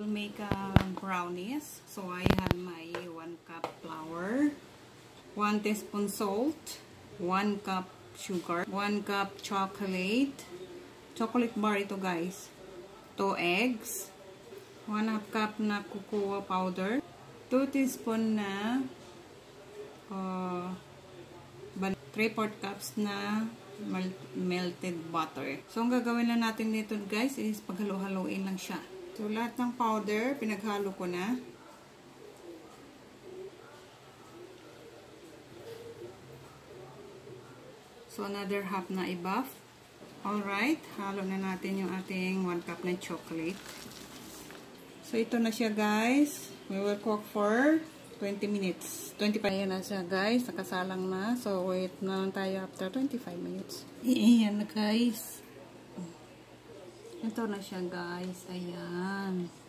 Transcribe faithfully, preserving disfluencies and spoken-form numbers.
We'll make uh, brownies. So I have my one cup flour, one teaspoon salt, one cup sugar, one cup chocolate, chocolate bar ito guys, two eggs, one half cup na cocoa powder, two teaspoon na uh, three fourths cups na melted butter. So ang gagawin lang natin dito guys is paghalo-haloin lang siya. So, lahat ng powder, pinaghalo ko na. So, another half na i-buff. Alright, halo na natin yung ating one cup na chocolate. So, ito na siya guys. We will cook for twenty minutes. twenty-five. Ayan na siya guys, nakasalang na. So, wait na lang tayo after twenty-five minutes. Ayan na guys. Ito na siya guys. Ayan.